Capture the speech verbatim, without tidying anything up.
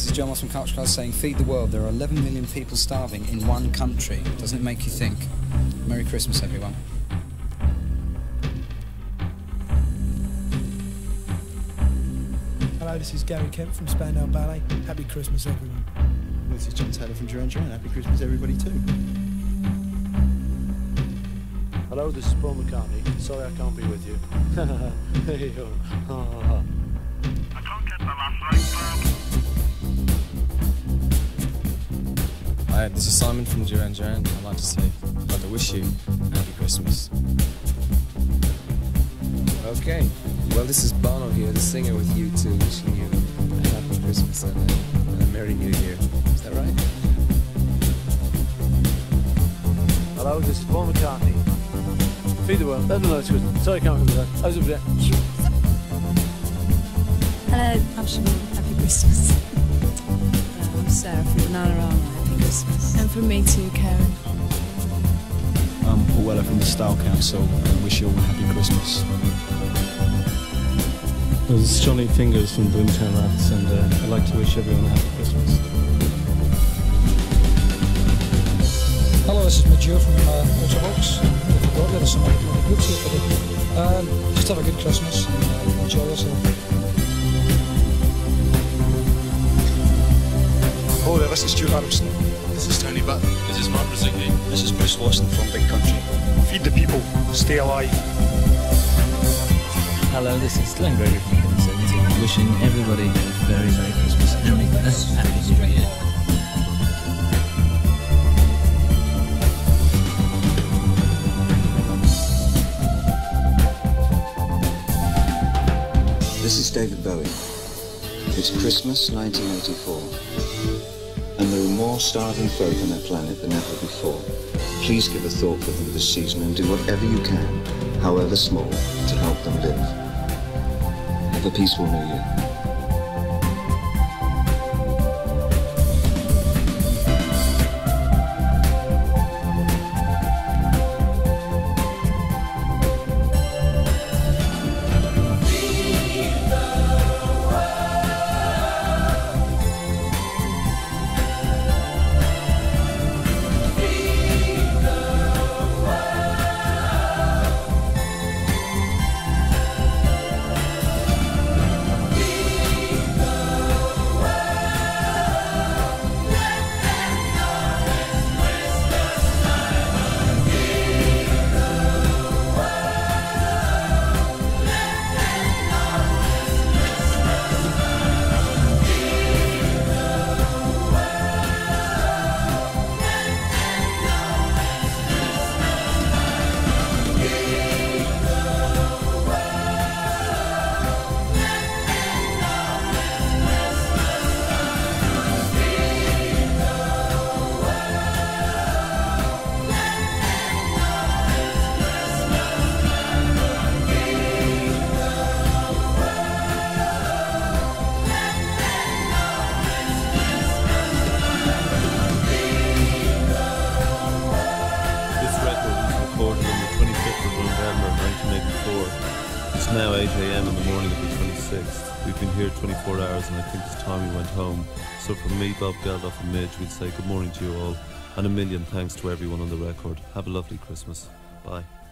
This is John Moss from Culture Class saying, feed the world. There are eleven million people starving in one country. Doesn't it make you think? Merry Christmas, everyone. Hello, this is Gary Kemp from Spandau Ballet. Happy Christmas, everyone. This is John Taylor from Duran Duran. Happy Christmas, everybody, too. Hello, this is Paul McCartney. Sorry I can't be with you. I can't get the last right. Hi, this is Simon from Duran Duran. I'd like to say, I'd like to wish you a happy Christmas. Okay, well this is Bono here, the singer with U two, wishing you a happy Christmas and a, and a Merry New Year. Is that right? Hello, this is Paul McCartney. Feed the world. No, no, no, it's good. Sorry I can't remember that. I was over there. Hello, I'm Siobhan. Happy Christmas. Hello, I'm Sarah from Bananarama. Happy Christmas. And from me too, Karen. I'm Paul Weller from the Style Council and wish you all a happy Christmas. Well, this is Johnny Fingers from Boomtown Rats, and uh, I'd like to wish everyone a happy Christmas. Hello, this is Matthieu from uh, Autobox. I forgot there was some really good here today. Um, just have a good Christmas and uh, enjoy yourself. Hello there, this is Stuart Adamson. This is Tony Butt. This is Mark Brzezicki. This is Bruce Watson from Big Country. Feed the people, stay alive. Hello, this is Glenn Gregory from Kevin seventeen, wishing everybody a very, very Christmas and a happy New Year. This is David Bowie. It's Christmas nineteen eighty-four, and there are more starving folk on their planet than ever before. Please give a thought for them this season and do whatever you can, however small, to help them live. Have a peaceful New Year. It's now eight A M in the morning of the twenty-sixth. We've been here twenty-four hours and I think it's time we went home. So from me, Bob Geldof and Midge, we'd say good morning to you all and a million thanks to everyone on the record. Have a lovely Christmas. Bye.